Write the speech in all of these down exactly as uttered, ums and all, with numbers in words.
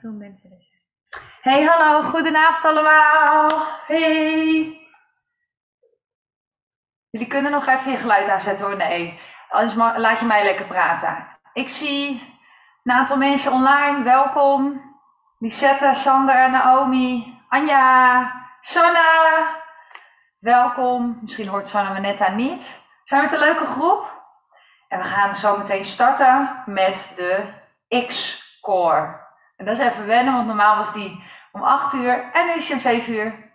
veel mensen er zijn. Hey, hallo, goedenavond allemaal. Hey. Jullie kunnen nog even je geluid aanzetten hoor, nee. Anders laat je mij lekker praten. Ik zie een aantal mensen online, welkom. Lisette, Sander, Naomi, Anja, Sanna. Welkom. Misschien hoort Sanna me net aan niet. We zijn met een leuke groep. En we gaan zo meteen starten met de X-Core. En dat is even wennen, want normaal was die om acht uur en nu is die om zeven uur.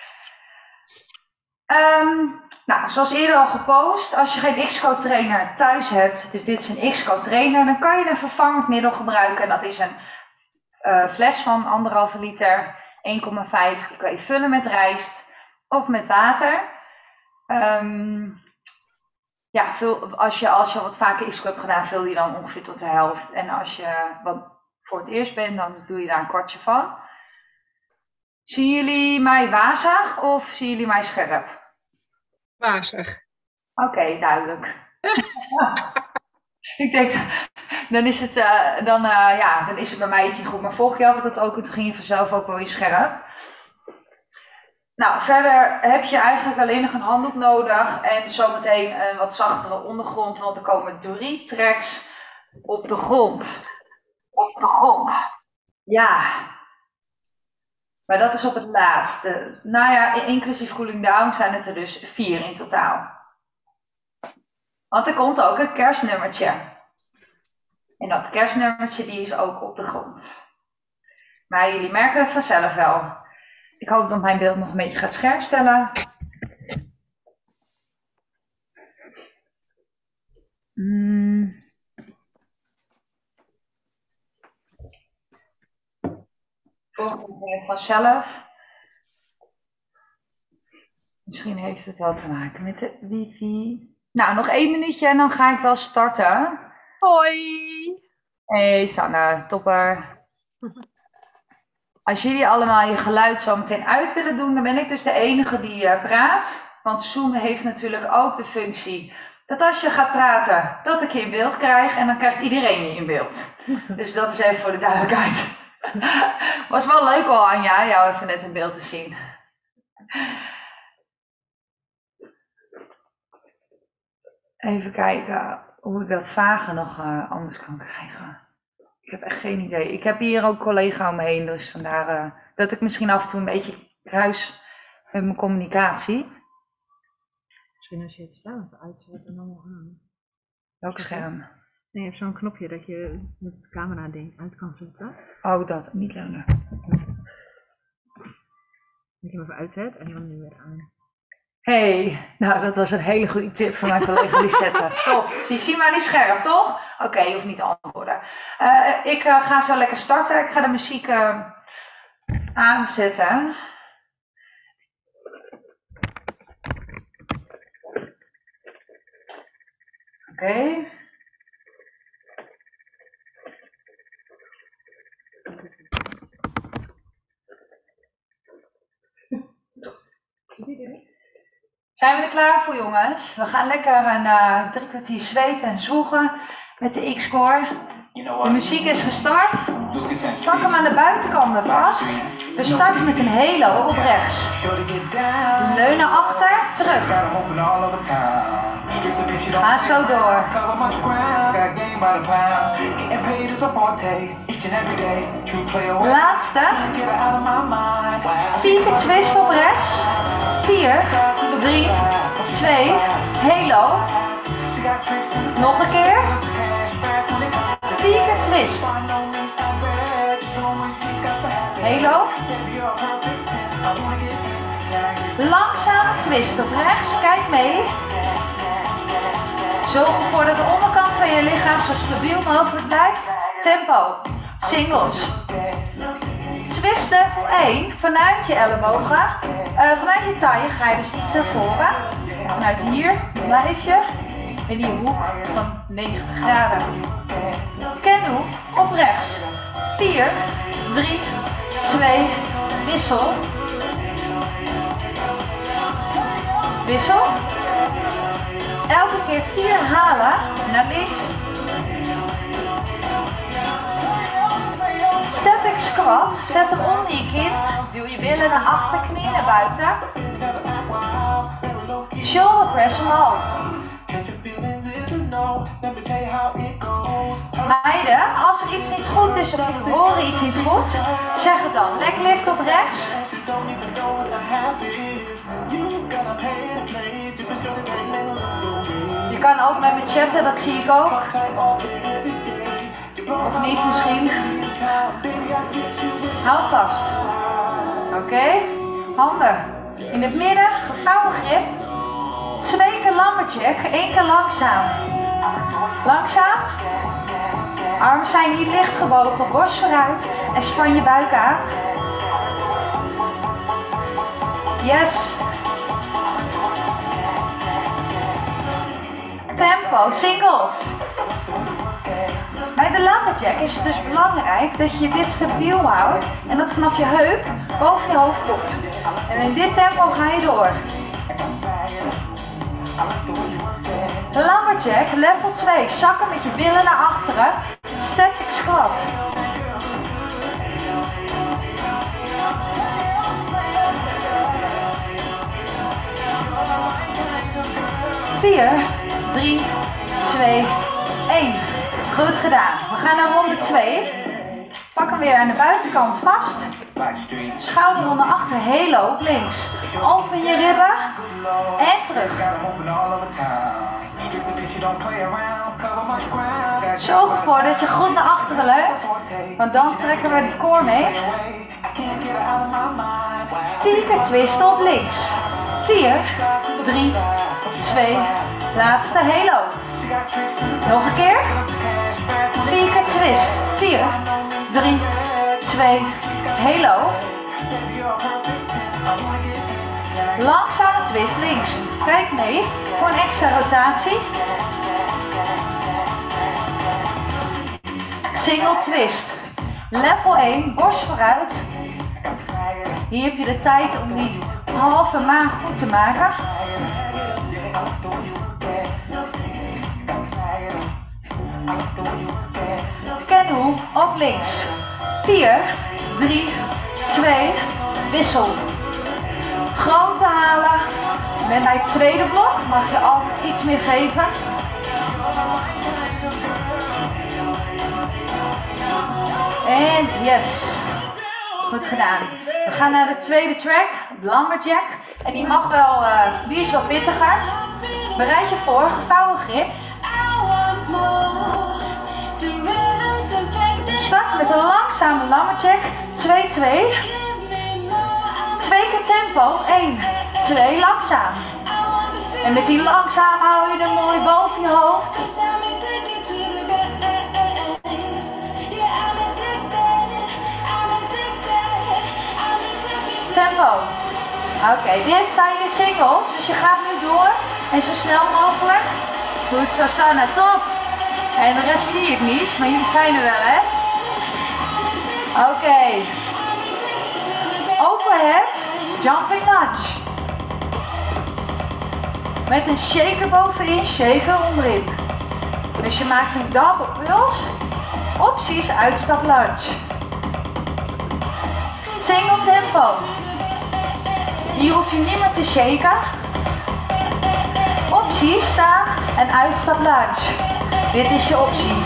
Um, nou, zoals eerder al gepost, als je geen X-Code trainer thuis hebt, dus dit is een X-Code trainer, dan kan je een vervangend middel gebruiken. En dat is een uh, fles van anderhalve liter, één komma vijf. Die kan je vullen met rijst of met water. Um, ja, vul, als, je, als je wat vaker X-Code hebt gedaan, vul je dan ongeveer tot de helft. En als je wat voor het eerst bent, dan doe je daar een kwartje van. Zien jullie mij wazig of zien jullie mij scherp? Wazig. Oké, okay, duidelijk. Ik denk, dan is, het, uh, dan, uh, ja, dan is het bij mij iets niet goed. Maar vorig jaar had ik dat ook en toen ging je vanzelf ook wel weer scherp. Nou, verder heb je eigenlijk alleen nog een handdoek nodig en zometeen een wat zachtere ondergrond, want er komen drie tracks op de grond. Op de grond. Ja. Maar dat is op het laatste. Nou ja, inclusief cooling down zijn het er dus vier in totaal. Want er komt ook een kerstnummertje. En dat kerstnummertje die is ook op de grond. Maar jullie merken het vanzelf wel. Ik hoop dat mijn beeld nog een beetje gaat scherp stellen. Hmm. Volgende ging het vanzelf. Misschien heeft het wel te maken met de wifi. Nou, nog één minuutje en dan ga ik wel starten. Hoi! Hey Sanne, topper. Als jullie allemaal je geluid zo meteen uit willen doen, dan ben ik dus de enige die uh, praat. Want Zoom heeft natuurlijk ook de functie dat als je gaat praten, dat ik je in beeld krijg en dan krijgt iedereen je in beeld. Dus dat is even voor de duidelijkheid. Was wel leuk al, Anja, jou even net in beeld te zien. Even kijken hoe ik dat vage nog uh, anders kan krijgen. Ik heb echt geen idee. Ik heb hier ook collega om me heen, dus vandaar uh, dat ik misschien af en toe een beetje kruis met mijn communicatie. Misschien als je het scherm uitzet en dan nog aan. Welk scherm? Nee, je hebt zo'n knopje dat je het camera ding uit kan zetten. Oh, dat. Niet langer. Dat je hem even uitzet en dan nu weer aan. Hey, nou dat was een hele goede tip van mijn collega Lisette. Top. Dus je ziet mij niet scherp, toch? Oké, okay, je hoeft niet te antwoorden. Uh, ik uh, ga zo lekker starten. Ik ga de muziek uh, aanzetten. Oké. Okay. Zijn we er klaar voor, jongens? We gaan lekker een uh, drie kwartier zweten en zwoegen met de X-Core. De muziek is gestart. Pak hem aan de buitenkant vast. We starten met een halo op rechts. Leun naar achter, terug. Ga zo door. Laatste. Vier keer twist op rechts. Vier, drie, twee, halo. Nog een keer. Vier keer twist. Halo. Langzame twist op rechts. Kijk mee. Zorg ervoor dat de onderkant van je lichaam zo stabiel mogelijk blijft. Tempo. Singles. Twist level één. Vanuit je ellebogen. Uh, vanuit je taille ga je dus iets naar voren. Vanuit hier blijf je in die hoek van negentig graden. Canoe op rechts. vier, drie, twee, wissel. Wissel. Elke keer vier halen naar links. Static squat squat. Zet hem onder je kin. Duw je billen naar achter, knie naar buiten. Shoulder press omhoog. Meiden, als er iets niet goed is of jullie horen iets niet goed, zeg het dan. Leg lift op rechts. Je kan ook met me chatten, dat zie ik ook. Of niet misschien. Hou vast. Oké. Okay. Handen in het midden, gevouwen grip. Twee keer lumberjack, één keer langzaam. Langzaam. Armen zijn niet licht gebogen, borst vooruit en span je buik aan. Yes. Tempo, singles. Bij de lumberjack is het dus belangrijk dat je dit stabiel houdt en dat vanaf je heup boven je hoofd komt. En in dit tempo ga je door. Lumberjack, level twee. Zakken met je billen naar achteren. Static squat. vier, drie, twee, één. Goed gedaan. We gaan naar ronde twee. Pak hem weer aan de buitenkant vast. Schouder naar achter, halo op links. Open je ribben en terug. Zorg ervoor dat je goed naar achteren leunt, want dan trekken we de core mee. Vier keer twisten op links. vier, drie, twee, laatste halo. Nog een keer. Vier keer twist. vier, drie, twee, halo. Langzame twist links. Kijk mee voor een extra rotatie. Single twist. Level één, borst vooruit. Hier heb je de tijd om die halve maag goed te maken. Canoe op links. vier, drie, twee, wissel. Grote halen. Met mijn tweede blok mag je al iets meer geven. En yes. Goed gedaan. We gaan naar de tweede track, lumberjack. En die mag wel, uh, die is wel pittiger. Bereid je voor, gevouwen grip. Start met een langzame lumberjack. twee, twee. Twee keer tempo. één, twee, langzaam. En met die langzaam hou je hem mooi boven je hoofd. Tempo. Oké, okay, dit zijn je singles, dus je gaat nu door en zo snel mogelijk. Goed, Susanna, top. En de rest zie ik niet, maar jullie zijn er wel, hè? Oké. Okay. Overhead, jumping lunge. Met een shaker bovenin, shaker onderin. Dus je maakt een double pulse. Opties, uitstap lunge. Single tempo. Hier hoef je niet meer te shaken. Optie, staan en uitstap lunge. Dit is je optie.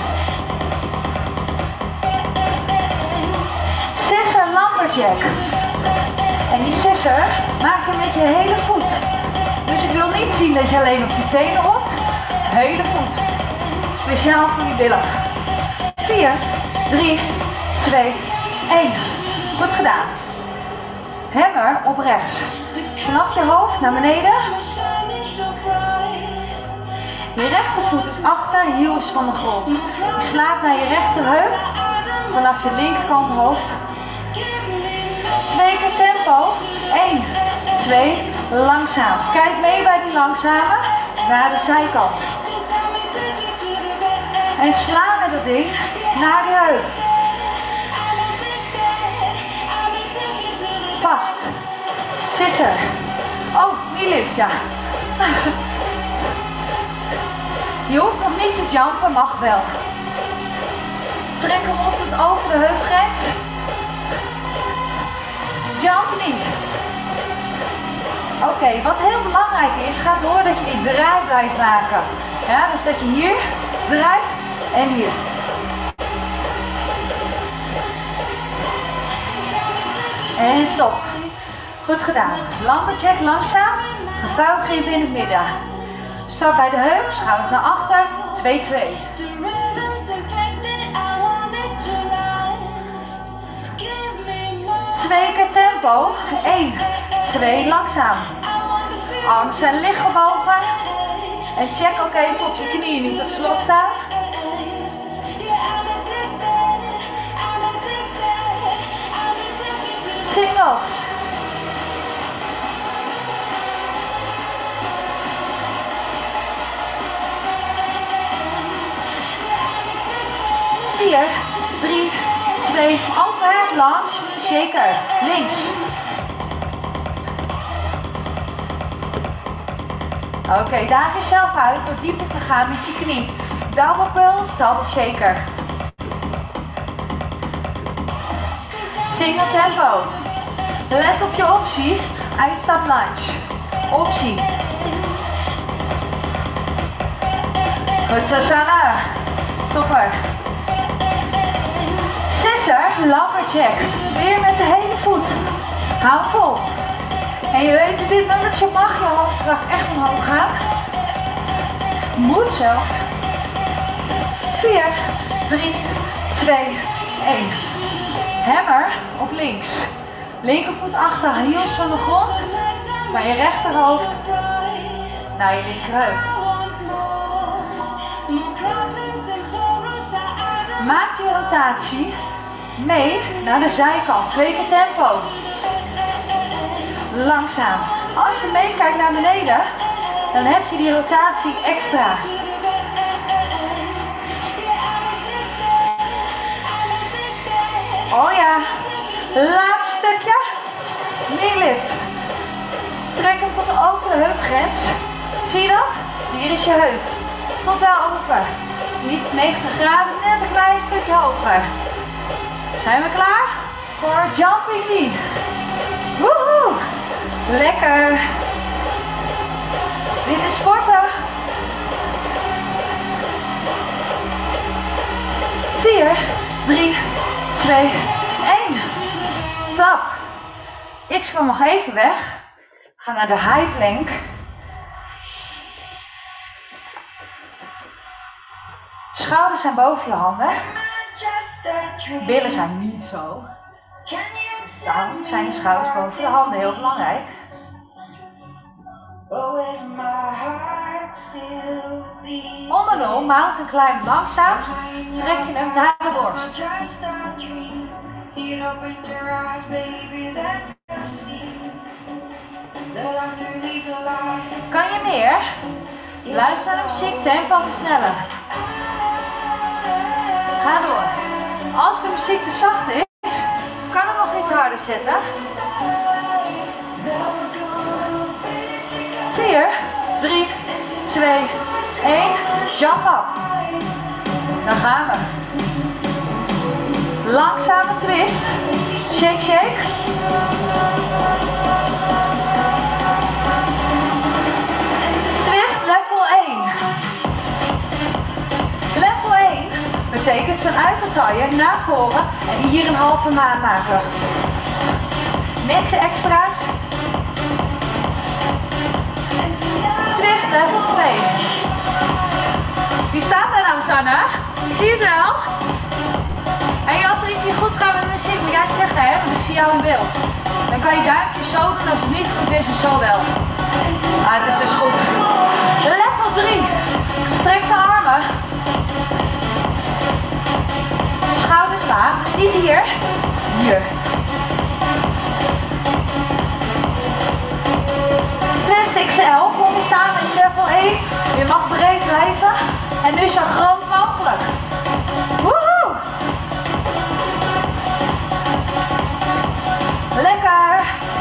Scissor lumberjack. En die scissor maak je met je hele voet. Dus ik wil niet zien dat je alleen op je tenen hopt. Hele voet. Speciaal voor je billen. vier, drie, twee, één. Goed gedaan. Hammer op rechts. Vanaf je hoofd naar beneden. Je rechtervoet is achter, hiel is van de grond. Je slaat naar je rechterheup. Vanaf de linkerkant hoofd. Twee keer tempo. één, twee, langzaam. Kijk mee bij die langzame naar de zijkant. En sla met dat ding naar de heup. Vast. Scissor. Oh, die lift, ja. Je hoeft nog niet te jumpen, mag wel. Trek hem op tot over de heupgrens. jump knee. Oké, okay, wat heel belangrijk is, ga door dat je die draai blijft maken. Ja, dus dat je hier draait en hier. En stop. Goed gedaan. Lumberjack langzaam. Gevouwen in het midden. Stap bij de heup, schouders naar achter. twee twee. Twee keer tempo. één, twee, langzaam. Armen zijn licht gebogen. En check ook even of je knieën niet op slot staan. Singles. vier, drie, twee, open, lunge, shaker, links. Oké, okay, daag jezelf uit door dieper te gaan met je knie. Double pulse, double shaker. Single tempo. Let op je optie, uitstap lunge. Optie. Goed zo, Sana. Topper. Sisser, lumberjack. Weer met de hele voet. Hou vol. En je weet, dit nummertje mag je hoofdkracht echt omhoog gaan. Moet zelfs. vier, drie, twee, één. Hammer op links. Linkervoet achter, heels van de grond. Maar je rechterhoofd naar je linkerheup. Maak die rotatie mee naar de zijkant. Twee keer tempo. Langzaam. Als je meekijkt naar beneden, dan heb je die rotatie extra. Oh ja. Laatste stukje. Kneelift. Trek hem tot de open heupgrens. Zie je dat? Hier is je heup. Tot daarover. Dus niet negentig graden, net een klein stukje hoger. Zijn we klaar? Voor jumping knee. Woehoe! Lekker! Dit is sporten. vier, drie, twee, één. Tap. Ik kom nog even weg. Ga naar de high plank. Schouders zijn boven je handen. Billen zijn niet zo. Daarom zijn de schouders boven de handen heel belangrijk. Onder nul, mountain climb langzaam. Trek je hem naar de borst. Kan je meer? Luister naar de muziek, tempo versnellen. Ga door. Als de muziek te zacht is, kan het nog iets harder zetten. vier, drie, twee, één. Jump up. Dan gaan we. Langzame twist. Shake, shake. Twist level één. Level één betekent vanuit de taille naar voren en hier een halve maan maken. Niks extra's. Twist level twee. Wie staat er nou, Sanne? Ik zie het wel. En als er iets niet goed gaat met de muziek, moet jij het zeggen, hè? Want ik zie jou in beeld. Dan kan je duimpjes zo doen als het niet goed is en zo wel. Ah, het is dus goed. Level drie. Gestrekte armen. Schouders laag. Dus niet hier. Hier. Twist X L. Kom je samen in level één. Je mag breed blijven. En nu zo groot mogelijk. Woehoe! Lekker!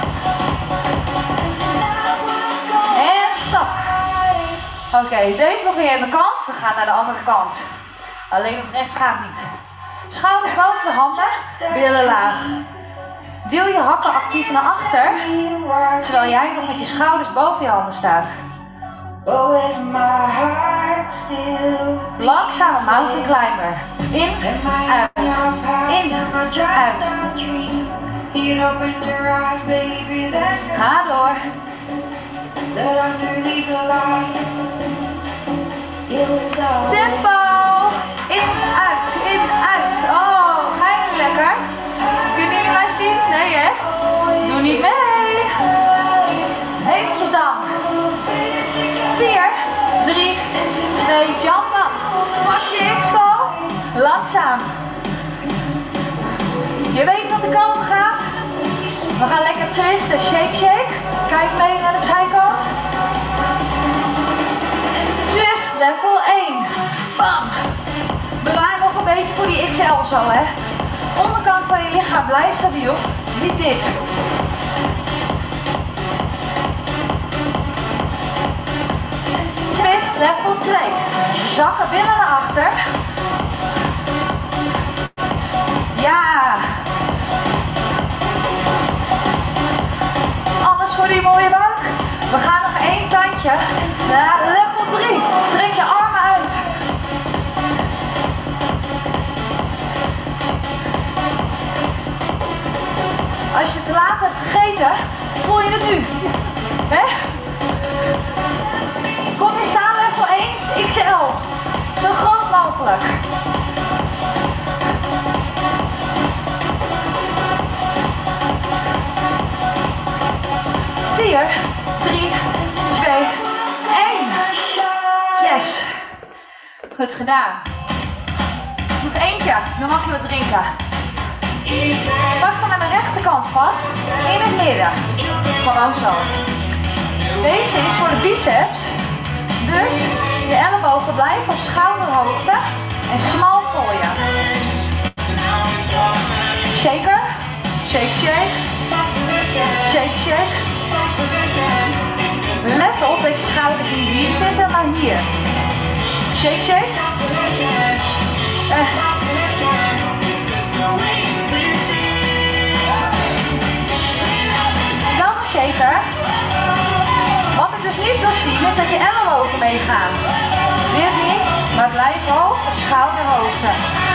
En stop! Oké, okay, deze nog weer aan de kant. We gaan naar de andere kant. Alleen op rechts gaat niet. Schouders boven de handen, billen laag. Duw je hakken actief naar achter, terwijl jij nog met je schouders boven je handen staat. Langzame mountain climber. In, uit. In, uit. Ga door. Tempo. In, uit, in, uit. Oh, ga je niet lekker? Kunnen jullie mij zien? Nee hè? Doe niet mee. Eventjes dan. vier, drie, twee, jump up. Pak je X-go. Langzaam. Je weet wat de kant gaat. We gaan lekker twisten. Shake, shake. Kijk mee naar de zijkant. Twist, level één. Bam. Bewaar nog een beetje voor die X L zo, hè. Onderkant van je lichaam blijft stabiel. Niet dit. Twist, level twee. Zakken billen naar achter. Ja. Alles voor die mooie buik. We gaan nog één tandje naar level drie. Strek je armen uit. Als je het te laat hebt gegeten, voel je het nu. Hè? Kom je staan, level één, X L. Zo groot mogelijk. vier, drie, twee, één. Yes. Goed gedaan. Nog eentje, dan mag je wat drinken. Pak dan aan de rechterkant vast, in het midden. Gewoon zo. Deze is voor de biceps. Dus je ellebogen blijven op schouderhoogte en smal voor je. Shaker. Shake, shake. Shake, shake. Let op dat je schouders niet hier zitten, maar hier. Shake, shake. Uh. Dan een shaker. Wat ik dus niet wil zien is dat je ellebogen meegaan. Dit niet, maar blijf hoog op schouderhoogte.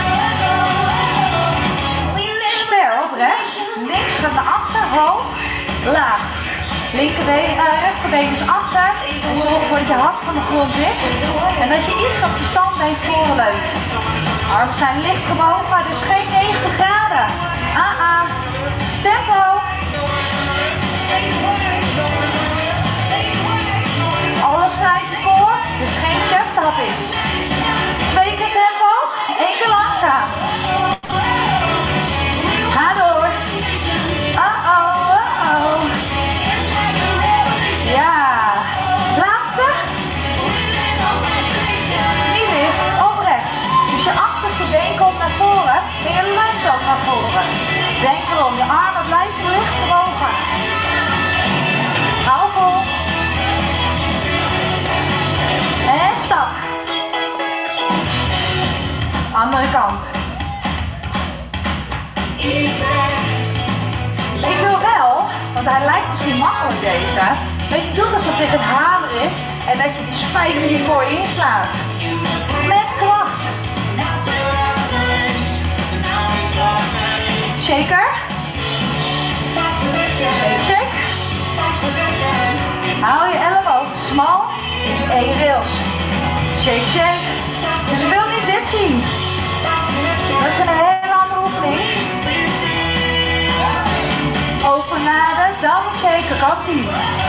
Spare op rechts. Links gaat naar achter, hoog, laag. Linkerbeen, uh, rechterbeen is achter. En zorg ervoor dat je hand van de grond is. En dat je iets op je standbeen voorleunt. Armen zijn licht gebogen, dus geen negentig graden. Ah ah. Tempo. Alles grijpt voor, dus geen chest tappings. Twee keer tempo, één keer langzaam. Ga door. Uh oh, uh oh. Ja. Laatste. Niet licht, op rechts. Dus je achterste been komt naar voren en je leunt ook naar voren. Denk erom, je armen blijven licht gebogen. Hou vol. En stap. Andere kant. Ik wil wel, want hij lijkt misschien makkelijk deze, dat je doet alsof dit een hamer is en dat je die spijker hiervoor inslaat. Met kracht. Shaker. Shake, shake. Hou je ellebogen smal in één rails. Shake, shake. Dus ik wil niet dit zien. Dat is een hele andere oefening. Over naar de double shaker, kant ie.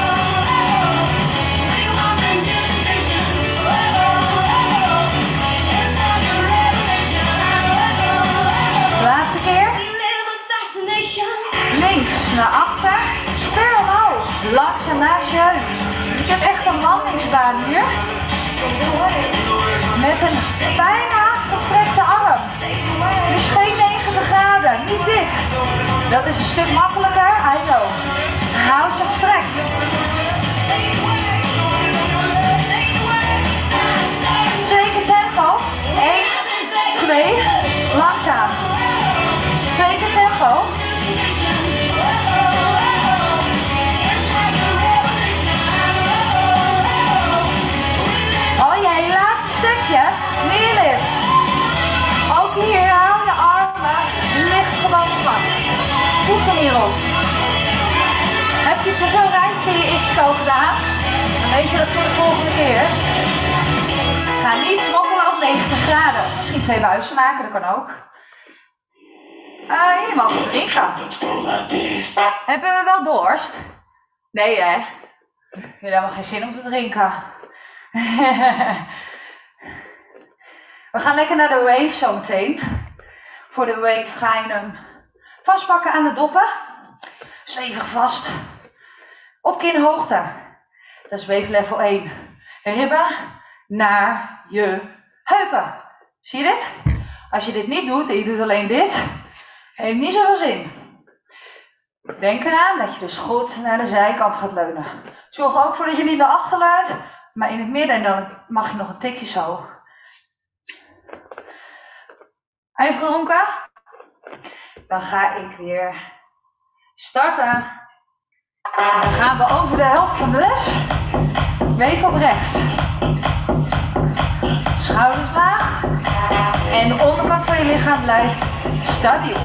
Laatste keer. Links naar achter. Speur omhoog. Langzaam naast je heup. Dus ik heb echt een landingsbaan hier. Met een bijna gestrekte arm. Dus geen negentig graden. Niet dit. Dat is een stuk makkelijker. I know. Hou ze gestrekt. Twee keer tempo. één, twee, langzaam. Twee keer tempo. Weet je dat voor de volgende keer? Ga niet smokkelen op negentig graden. Misschien twee buizen maken, dat kan ook. Uh, je mag wel drinken. Hebben we wel dorst? Nee hè? Je hebt helemaal geen zin om te drinken. We gaan lekker naar de wave zo meteen. Voor de wave ga je hem vastpakken aan de doppen. Stevig vast. Op kinhoogte. Dat is wave level één. Ribben naar je heupen. Zie je dit? Als je dit niet doet en je doet alleen dit, heeft niet zoveel zin. Denk eraan dat je dus goed naar de zijkant gaat leunen. Zorg er ook voor dat je niet naar achter laat, maar in het midden en dan mag je nog een tikje zo. Uitgedronken? Dan ga ik weer starten. En dan gaan we over de helft van de les. Wave op rechts. Schouders laag. En de onderkant van je lichaam blijft stabiel.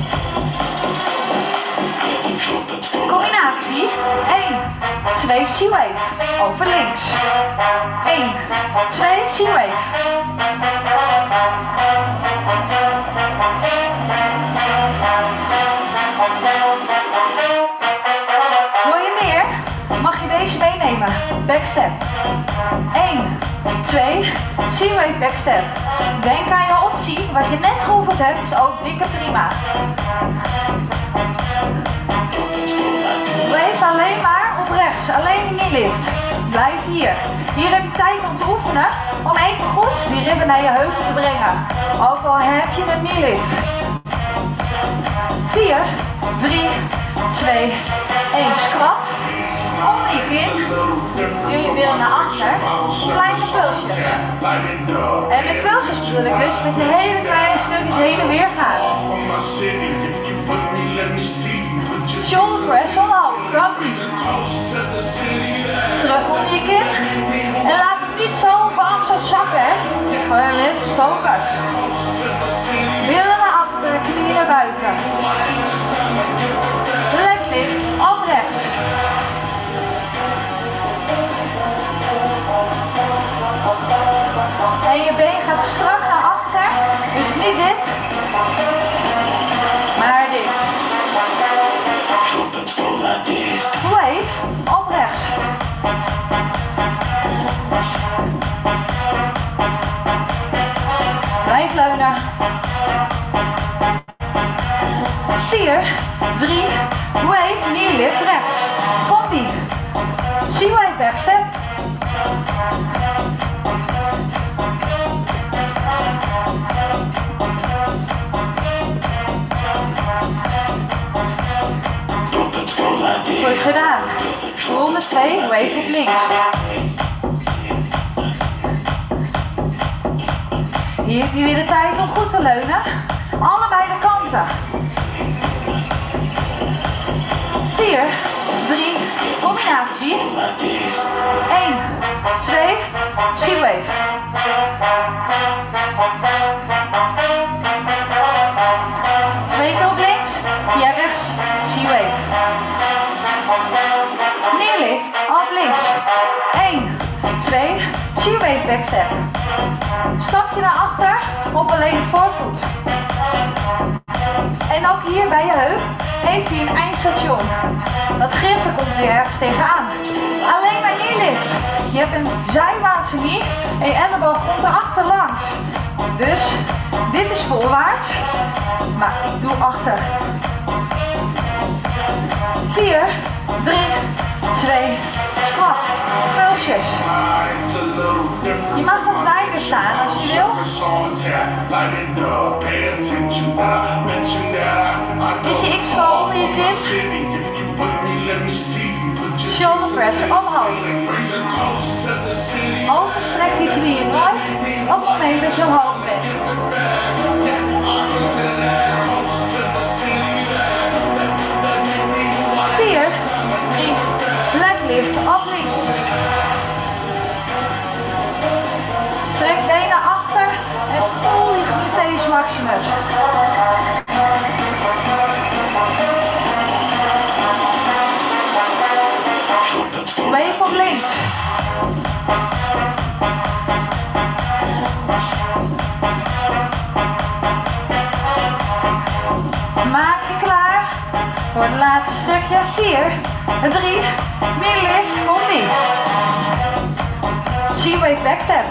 Combinatie. één, twee, C-wave. Over links. één, twee, C-wave. Wil je meer? Mag je deze meenemen. Backstep. één, twee, C-wave backstep. Denk aan je optie. Wat je net geoefend hebt is ook dikke prima. Blijf alleen maar op rechts. Alleen die knee-lift. Blijf hier. Hier heb je tijd om te oefenen. Om even goed die ribben naar je heupen te brengen. Ook al heb je een knee-lift. vier, drie, twee, één. Squat. Onder je kin. Duw je weer naar achter. Kleine pulsjes. En met pulsjes bedoel ik dus dat je hele kleine stukjes heen en weer gaat. Shoulder press omhoog. Komt-ie. Terug onder je kin. En laat het niet zo op je arm zo zakken, hè. Maar lift focus. Billen naar achter, knieën naar buiten. Leg lift op rechts. En je been gaat strak naar achter. Dus niet dit, maar dit. Wave op rechts. Blijf leunen. vier, drie, wave, knee lift rechts. Combi. C-wave backstep. Goed gedaan. Ronde twee, wave op links. Hier heb je weer de tijd om goed te leunen. Allebei de kanten. vier, drie, combinatie. één, twee, C-wave. Twee keer op links, via rechts, C-wave. Neerlift, op links. één, twee, C-wave backstep. Stapje naar achter op alleen de voorvoet. En ook hier bij je heup heeft hij een eindstation. Dat griften komt weer ergens tegenaan. Alleen maar neerlift. Je hebt een zijwaartse knie en je elleboog komt erachter langs. Dus dit is voorwaarts, maar ik doe achter. vier, drie, twee, squat. Pulsjes. Je mag op beide staan als je wil. Is je x-val onder je kin? Shoulder press omhoog. Overstrek je knieën nooit op het moment dat je omhoog bent. vier, drie, leg lift op links. Strek benen naar achter en voel je gluteus maximus. Wave op links. je. vier, drie, middenlift, komt ie. C-wave backstep.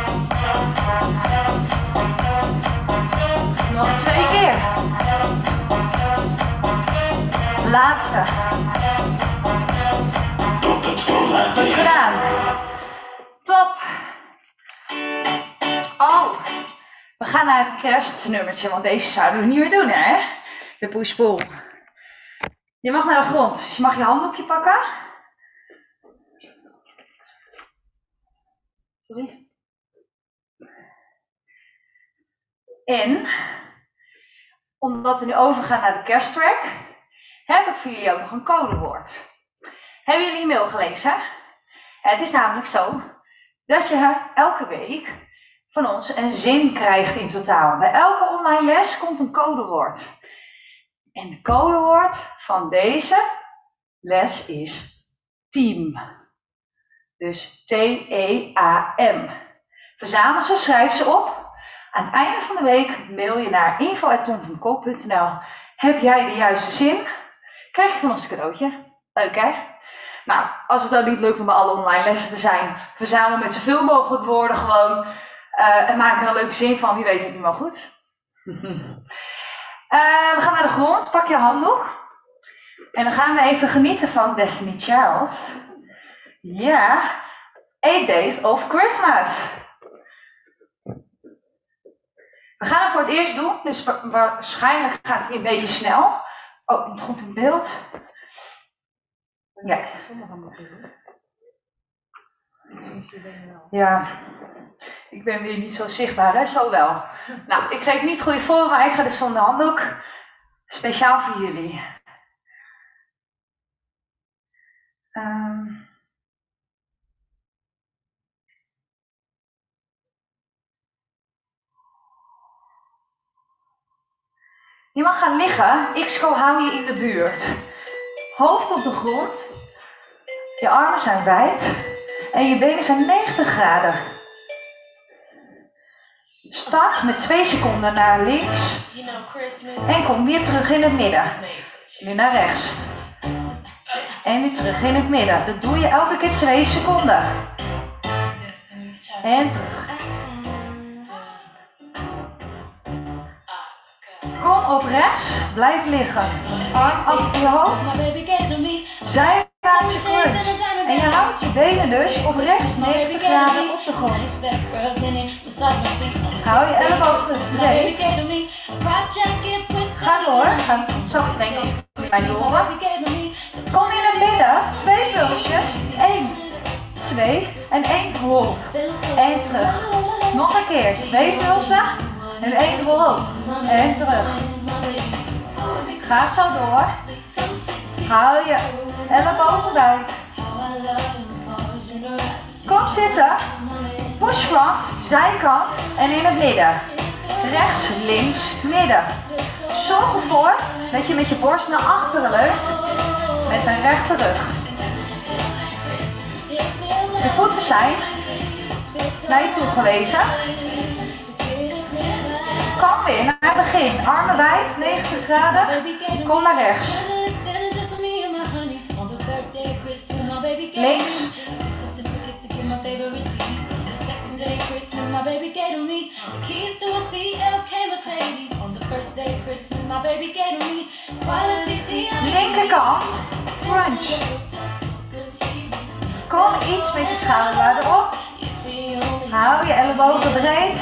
Nog twee keer. Laatste. Goed gedaan. Top. Oh, we gaan naar het kerstnummertje, want deze zouden we niet meer doen, hè? De push-pull. Je mag naar de grond, dus je mag je handdoekje pakken. Sorry. En, omdat we nu overgaan naar de kersttrack, heb ik voor jullie ook nog een codewoord. Hebben jullie een mail gelezen? Het is namelijk zo dat je elke week van ons een zin krijgt in totaal. Bij elke online les komt een codewoord. En de codewoord van deze les is team. Dus T E A M. Verzamel ze, schrijf ze op. Aan het einde van de week mail je naar info at tom van kolk punt n l. Heb jij de juiste zin? Krijg je van ons een cadeautje. Leuk hè? Nou, als het dan niet lukt om bij alle online lessen te zijn, verzamel met zoveel mogelijk woorden gewoon. Uh, en maak er een leuke zin van. Wie weet het nu wel goed. uh, we gaan naar de grond. Pak je handdoek. En dan gaan we even genieten van Destiny Child. Ja. Eight Days of Christmas. We gaan het voor het eerst doen, dus wa waarschijnlijk gaat het een beetje snel. Oh, niet goed in beeld. Ja. Ja, ik ben weer niet zo zichtbaar, hè? Zo wel. Nou, ik geef niet goede voor, maar ik ga dus zonder handdoek. Speciaal voor jullie. Um. Je mag gaan liggen, X-Co hou je in de buurt. Hoofd op de grond. Je armen zijn wijd. En je benen zijn negentig graden. Start met twee seconden naar links. En kom weer terug in het midden. Nu naar rechts. En weer terug in het midden. Dat doe je elke keer twee seconden. En terug. Kom op rechts, blijf liggen. Arm achter je hoofd. Zijwaartse crunch. En je houdt je benen dus op rechts negentig graden op de grond. Hou je ellebogen breed. Ga door. Ga zacht denken bij de oren. Kom in het midden. Twee pulsjes. Eén, twee en één hold. En terug. Nog een keer. Twee pulsen. En één hold. En terug. Ga zo door. Hou je ellebogen wijd. Kom zitten. Push front, zijkant en in het midden. Rechts, links, midden. Zorg ervoor dat je met je borst naar achteren leunt. Met een rechte rug. De voeten zijn naar je toe gewezen. Kom weer naar het begin. Armen wijd, negentig graden. Kom naar rechts. Links. Linkerkant. Crunch. Kom iets met je schouderbladen erop. Hou je ellebogen breed.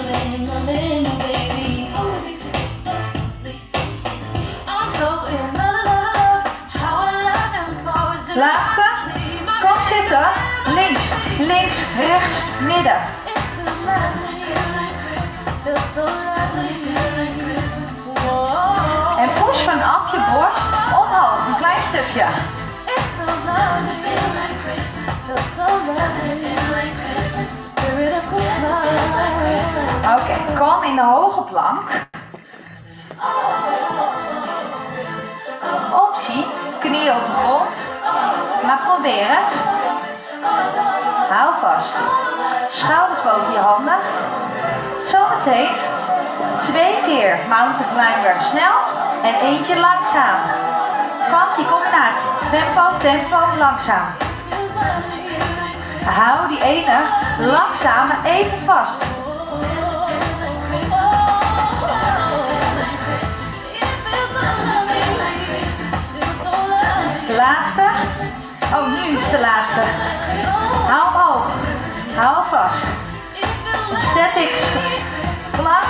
Laatste. Kom zitten. Links, links, rechts, midden. En push vanaf je borst omhoog, een klein stukje. Oké, okay, kom in de hoge plank. Optie, knieën op de grond. Maar probeer het. Hou vast. Schouders boven je handen. Zometeen twee keer mountain climber snel en eentje langzaam. Kantie, combinatie. Tempo, tempo, langzaam. Hou die ene langzame even vast. De laatste. Oh, nu is het de laatste. Hou omhoog. Hou vast. Statics. Vlak.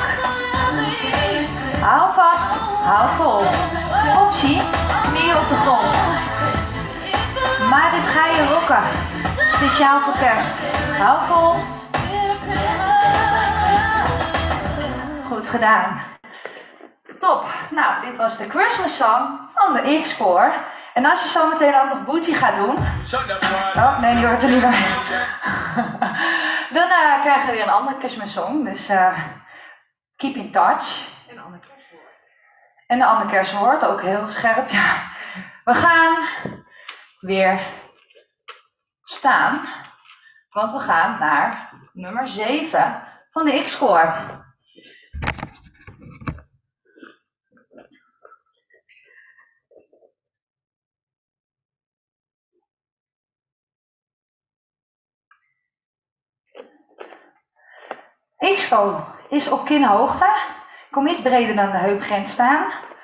Hou vast. Hou vol. Optie. Knie op de grond. Maar dit ga je rocken. Speciaal voor kerst. Hou vol. Goed gedaan. Top. Nou, dit was de Christmas song van de X-Core. En als je zo meteen ook nog Booty gaat doen. Oh, nee, die hoort er niet bij. Dan uh, krijgen we weer een andere Christmas song. Dus uh, keep in touch. En een ander kerstwoord. En een ander kerstwoord, ook heel scherp. Ja. We gaan weer staan. Want we gaan naar nummer zeven van de X-Core. X-Core is op kinhoogte. Kom iets breder dan de heupgrens staan.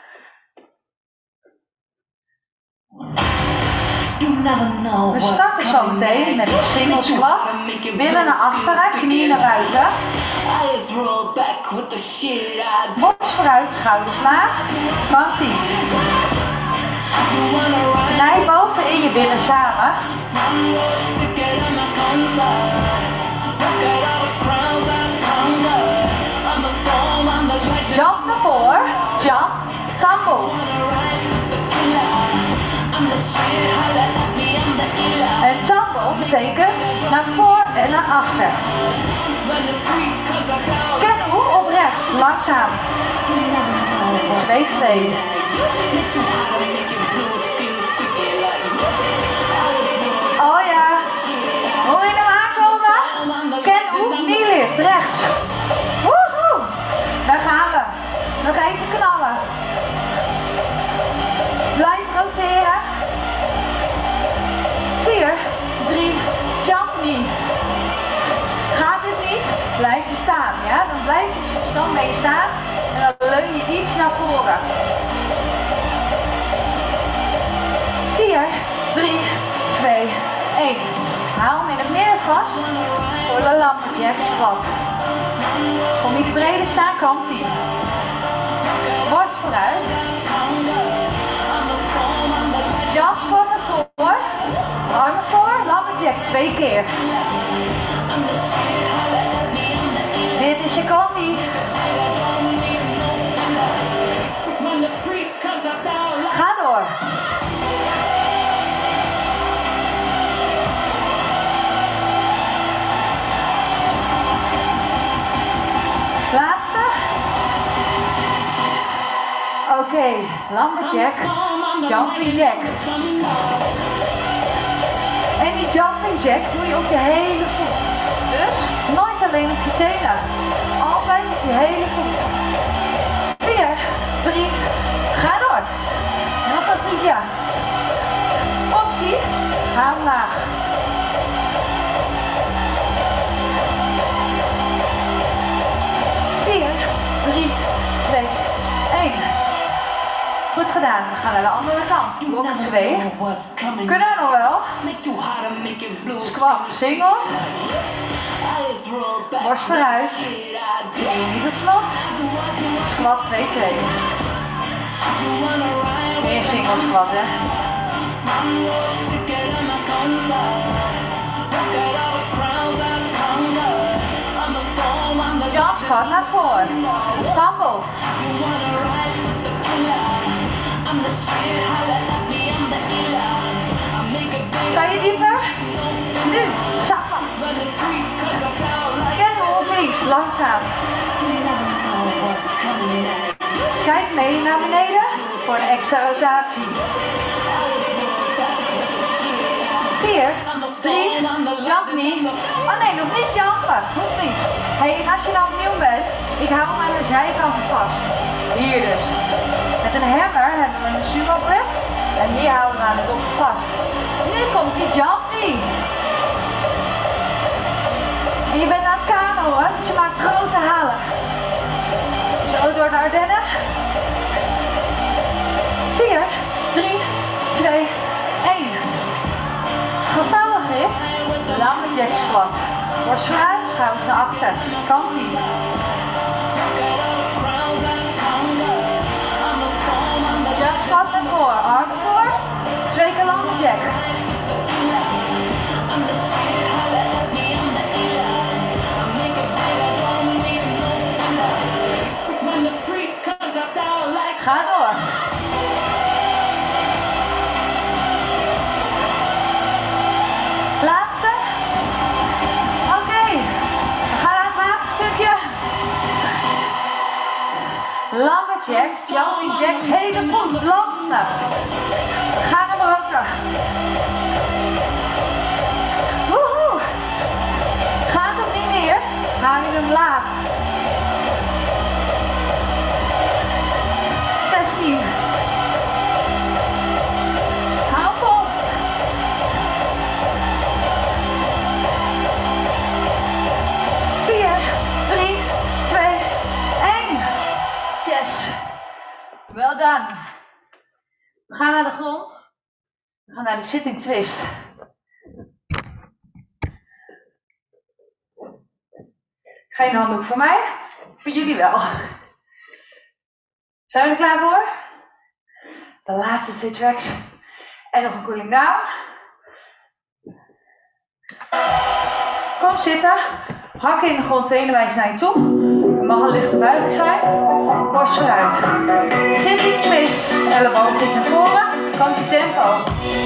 We starten zo meteen met een single squat. Billen naar achteren, knieën naar buiten. Borst vooruit, schouders laag. Kantie. Knij boven in je billen samen. Jump naar voren, jump, tumble. En tumble betekent naar voren en naar achter. Canoe op rechts, langzaam. twee twee. Oh ja. Hoor je hem aankomen? Canoe, knee lift, rechts. Woehoe. Daar gaan we. Nog even knallen. Blijf roteren. vier, drie, jump knee. Gaat dit niet? Blijf je staan, ja? Dan blijf je zo snel mee staan en dan leun je iets naar voren. vier, drie, twee, één. Haal hem in het midden vast voor de lumberjack squat. Kom iets breder staan, Kantie. Borst vooruit. Jump squat naar voren. Armen voor, lumberjack twee keer. Dit is je combi. Ga door. Laatste. Oké, okay, lumberjack, jumping jack. En die jumping jack doe je op je hele voet. Dus nooit alleen op je tenen. Altijd op je hele voet. vier, drie, ga door. Nog een tientje. Optie, haal laag. vier, drie, twee, één. Goed gedaan, we gaan naar de andere kant. Blok twee. Kunnen we nog wel? Squat singles. Borst vooruit. Niet op slot. Squat twee twee. Meer single squat, hè? Jump squat naar voren. Tumble. Kan je dieper? Nu, zakken. Canoe op links, langzaam. Kijk mee naar beneden voor een extra rotatie. vier, drie, jump knee. Oh nee, nog niet jumpen, hoeft niet. Hey, en als je nou opnieuw bent, ik hou hem aan de zijkanten vast. Hier dus. Met een hammer hebben we een sumo grip. En hier houden we aan de top vast. Nu komt die jumping. En je bent aan het kanoën, dus je maakt grote halen. Zo door de Ardennen. vier, drie, twee, één. Gevouwen grip. Lumberjack squat. Borst vooruit, schouders naar achter. Kant-ie. Jump squat naar voren. Armen voor. Twee keer lumberjack. Ga door. Laatste. Oké. Okay. We gaan naar het laatste stukje. Lumberjack, jumping jack, hele voet landen. Ga naar beneden. Woehoe. Gaat het niet meer? Hou je hem laag. zestien. Hou vol. vier, drie, twee, één. Yes. Well done. We gaan naar de grond. We gaan naar de sitting twist. Geen handdoek voor mij. Voor jullie wel. Zijn we er klaar voor? De laatste twee tracks. En nog een cooling down. Kom zitten. Hakken in de grond, tenen wijzen naar je toe. Het mag een lichte buiging zijn. Borst vooruit. Sitting twist. Elleboog iets naar voren. Kantie tempo.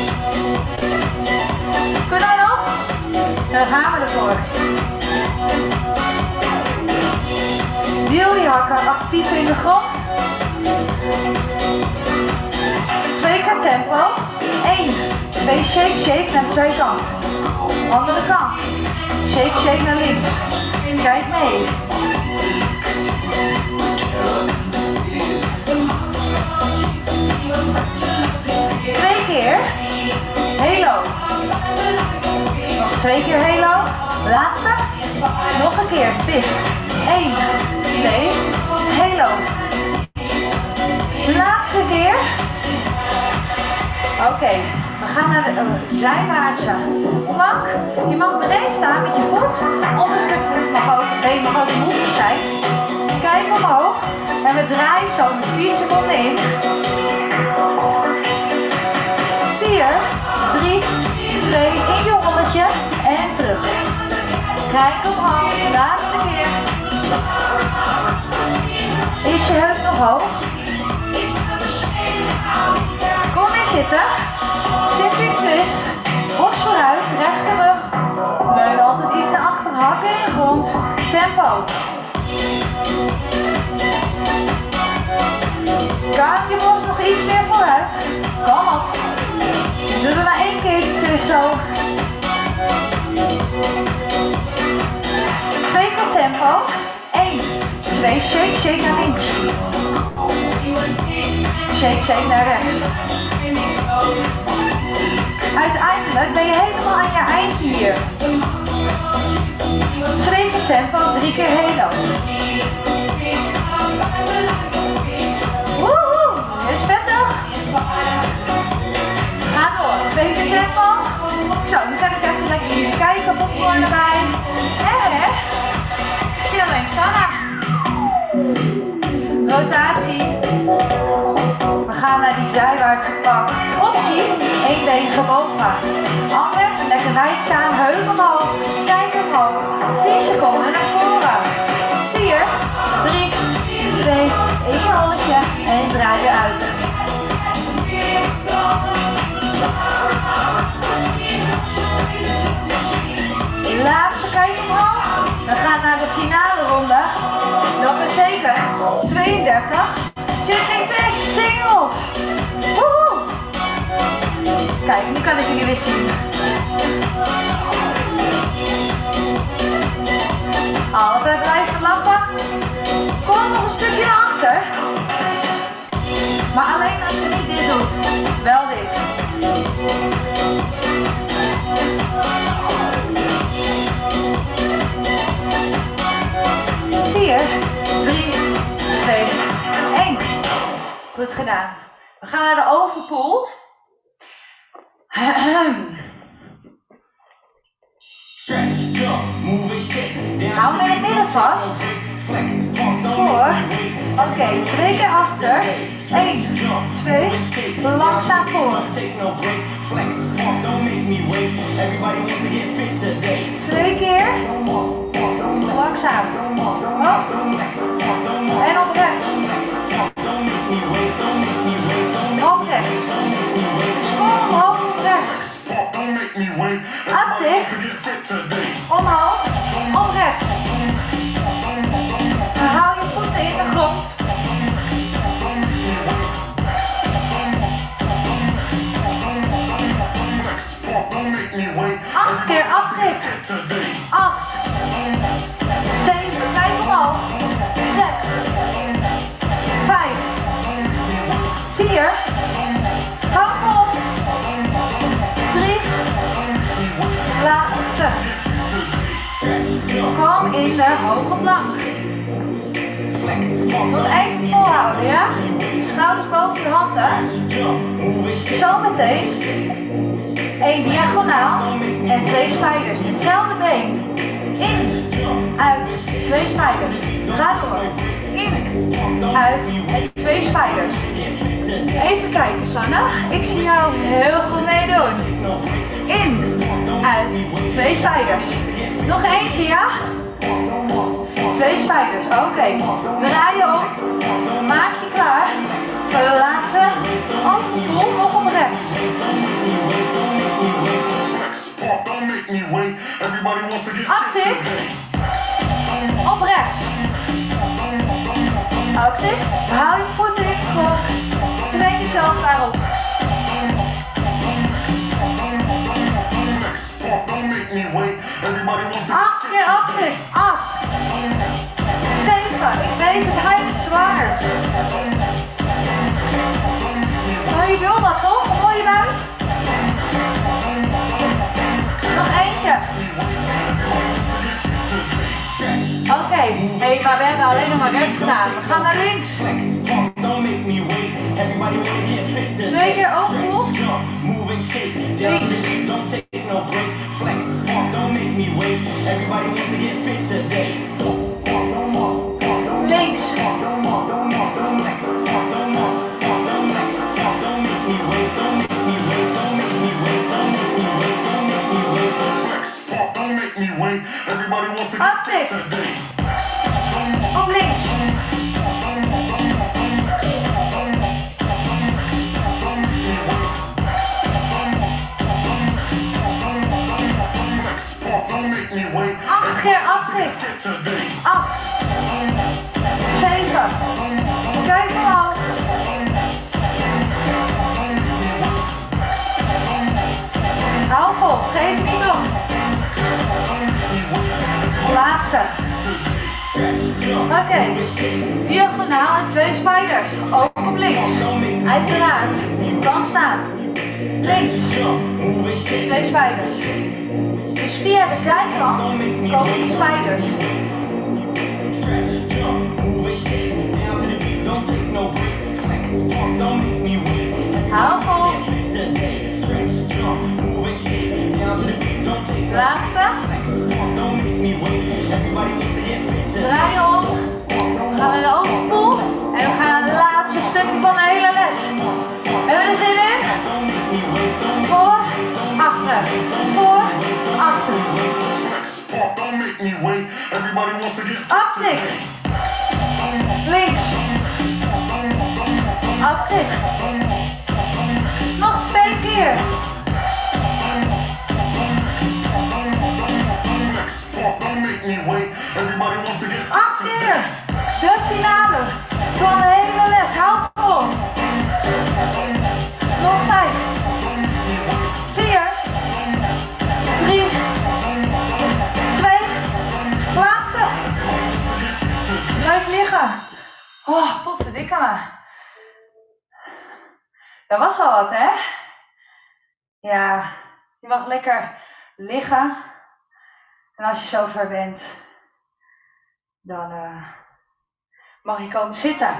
Kunnen we nog? Dan gaan we ervoor. Deel je hakken actief in de grond. Twee keer tempo. Eén. Twee shake, shake naar de zijkant. Andere kant. Shake, shake naar links. Kijk mee. Twee keer. Halo. Nog twee keer halo. Laatste. Nog een keer. Twist. Eén. Twee. Halo. Laatste keer. Oké, okay. We gaan naar de uh, zijwaartse plank. Je mag breed staan met je voet. Onderstuk voet mag ook, been mag ook moeilijk zijn. Kijk omhoog. En we draaien zo met vier seconden in. vier, drie, twee, in je rolletje. En terug. Kijk omhoog. Laatste keer. Is je heup nog hoog? Kom weer zitten. Sitting twist. Borst vooruit, rechterrug. Leun altijd iets naar achter, hakken in de grond. Tempo. Kan je borst nog iets meer vooruit? Kom op. Doen we maar één keer de twist zo. Twee keer tempo. Eén. Twee, shake, shake naar links. Shake, shake naar rechts. Uiteindelijk ben je helemaal aan je eind hier. Twee keer tempo, drie keer halo. Woehoe, dit is vettig. Ga door, twee keer tempo. Zo, nu kan ik even lekker hier kijken, popcorn erbij. En chilling, Sanna. Rotatie. We gaan naar die zijwaartse pak. Optie, één been gebogen. Anders, lekker wijd staan, heup omhoog. Kijk omhoog. vier seconden naar voren. vier, drie, twee, één je rolletje en draai weer uit. Laatste kijk omhoog. We gaan naar de finale ronde. Dat betekent tweeëndertig sitting twist singles. Woehoe! Kijk, nu kan ik jullie weer zien. Altijd blijven lachen. Kom nog een stukje naar achter. Maar alleen als je niet dit doet. Wel dit. vier, drie, twee, één. Goed gedaan. We gaan naar de overpool. Hou hem in het midden vast. Voor. Oké, okay, twee keer achter. één, twee, langzaam voor. Twee keer. Langzaam. Op. En op rechts. Op rechts. Dus kom omhoog op rechts. Actief. Omhoog. Op rechts. Dan hou je voeten in de grond. Acht keer actief. Acht. Zeven. Kijk omhoog. Zes. Vijf. Vier. Hou vol. Drie. Laten. Kom in de hoge plank. Nog even volhouden, ja? Schouders boven de handen. Zometeen één diagonaal en twee spijders. Met hetzelfde been. In, uit, twee spijders. Ga door. In, uit en twee spijders. Even kijken, Sanne. Ik zie jou heel goed meedoen. In, uit, twee spijders. Nog eentje, ja? Twee spijders, oké. Okay. Draai je om. Maak je klaar. Voor de laatste overpool nog op rechts. Actief. Op rechts. Actief. Haal je voeten in de grond. Train jezelf daarop. Acht keer actief. Acht. Zeven. Ik weet het, hij is zwaar. Maar je wil dat toch? Hoor je mij? Nog eentje. Oké, okay. Hey, maar we hebben alleen nog maar rechts gedaan. We gaan naar links. Twee keer overpool. Links. Links. Actief. Op links. Acht keer actief. Acht. Zeven. Kijk omhoog. Hou vol. Geef niet op. Laatste. Oké. Okay. Diagonaal en twee spijders. Ook op links. Uiteraard. Kan staan. Links. Twee spijders. Dus via de zijkant komen die spijders. Hou vol. Laatste. Draai je om. We gaan naar de overpool. En we gaan naar het laatste stukje van de hele les. Hebben we er zin in? Voor, achter. Voor, achter. Actief. Links. Actief. Nog twee keer. Acht keer. De finale van de hele les. Hou vol. Nog vijf. Vier. Drie. Twee. Laatste. Blijf liggen. Oh, potverdikke maar. Dat was al wat, hè? Ja, je mag lekker liggen. En als je zover bent, dan uh, mag je komen zitten.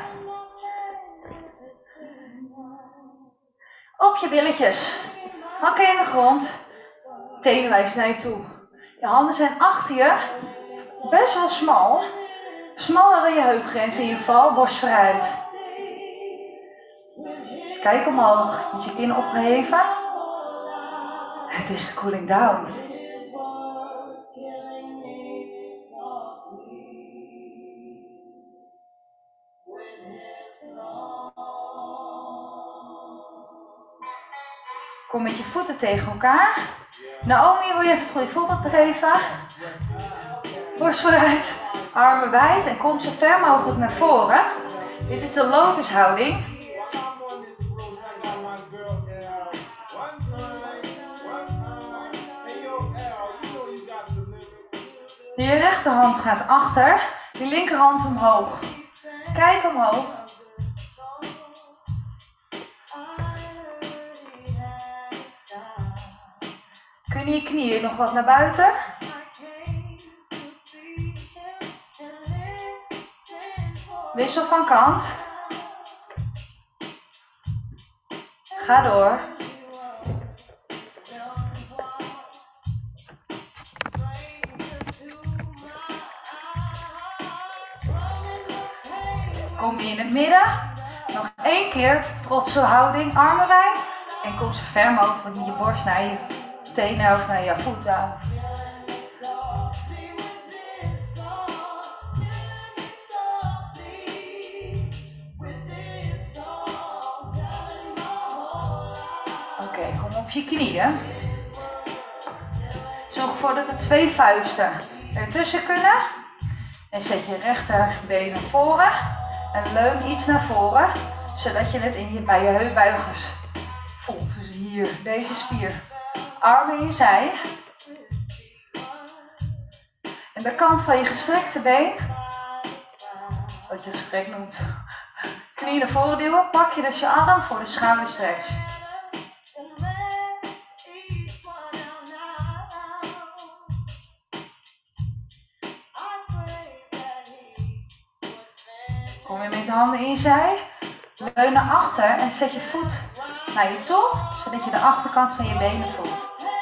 Op je billetjes. Hakken in de grond. Tenen wijst naar je toe. Je handen zijn achter je. Best wel smal. Smaller dan je heupgrens in ieder geval. Borst vooruit. Kijk omhoog. Met je kin opgeheven. Het is de cooling down. Kom met je voeten tegen elkaar. Naomi, wil je even het goede voorbeeld geven? Borst vooruit, armen wijd en kom zo ver mogelijk naar voren. Dit is de lotushouding. Je rechterhand gaat achter, je linkerhand omhoog. Kijk omhoog. Kunnen je knieën nog wat naar buiten? Wissel van kant. Ga door. Kom je in het midden. Nog één keer trotse houding, armen wijd. En kom zo ver mogelijk met je borst naar je tenen of naar je voeten. Oké, okay, kom op je knieën. Zorg ervoor dat er twee vuisten ertussen kunnen. En zet je rechterbeen naar voren. En leun iets naar voren. Zodat je het in je, bij je heupbuigers voelt. Dus hier, deze spier. Armen in je zij. En de kant van je gestrekte been. Wat je gestrekt noemt. Knie naar voren duwen. Pak je dus je arm voor de schouderstretch. Kom je met de handen in je zij. Leun naar achter en zet je voet naar je toe. Zodat je de achterkant van je benen voelt.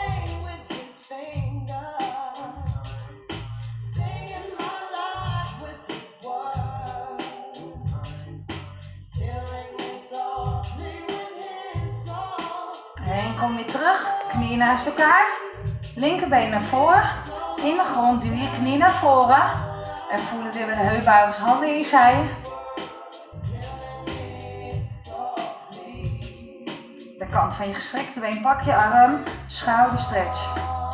En kom je terug. Knieën naast elkaar. Linkerbeen naar voren. In de grond duw je knie naar voren. En voel het weer met de heupbuigers, handen in je zij. De kant van je gestrekte been, pak je arm, schouder stretch.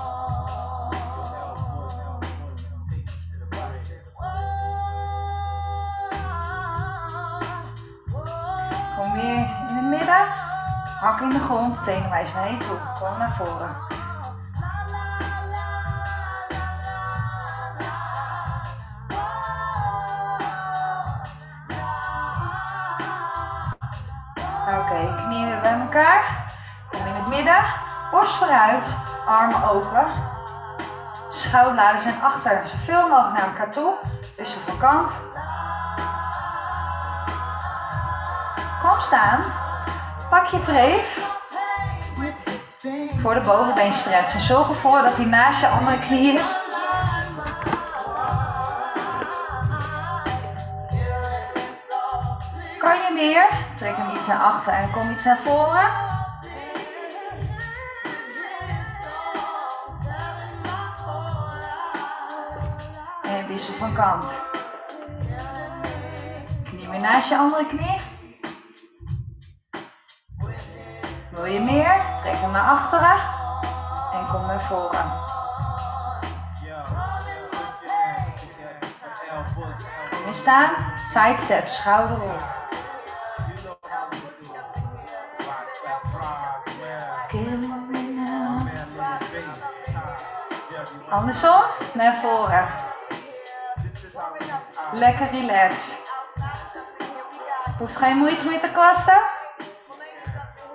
Kom weer in het midden, hak in de grond, tenen wijs naar je toe, kom naar voren. Oké, okay, knieën weer bij elkaar. Kom in het midden. Borst vooruit. Armen open. Schouderbladen zijn achter. Zoveel mogelijk naar elkaar toe. Wissel van kant. Kom staan. Pak je wreef. Voor de bovenbeen stretch. En zorg ervoor dat hij naast je andere knie is. Kan je meer? Trek hem iets naar achter en kom iets naar voren. En wissel van kant. Knie weer naast je andere knie. Wil je meer? Trek hem naar achteren. En kom naar voren. Kom weer staan. Sidestep, schouderrol. Andersom, naar voren. Lekker relax. Hoeft geen moeite meer te kosten.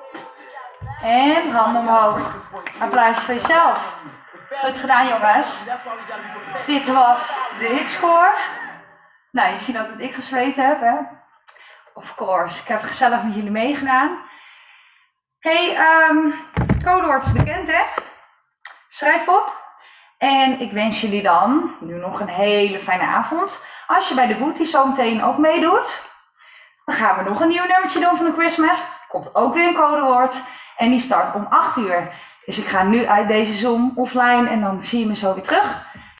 En handen omhoog. Applaus voor jezelf. Goed gedaan, jongens. Dit was de hitscore. Nou, je ziet ook dat ik gezweten heb, hè? Of course. Ik heb gezellig met jullie meegedaan. Hey, um, codewoord is bekend, hè? Schrijf op. En ik wens jullie dan nu nog een hele fijne avond. Als je bij de Booty zo meteen ook meedoet, dan gaan we nog een nieuw nummertje doen van de Christmas. Er komt ook weer een codewoord. En die start om acht uur. Dus ik ga nu uit deze Zoom offline en dan zie je me zo weer terug.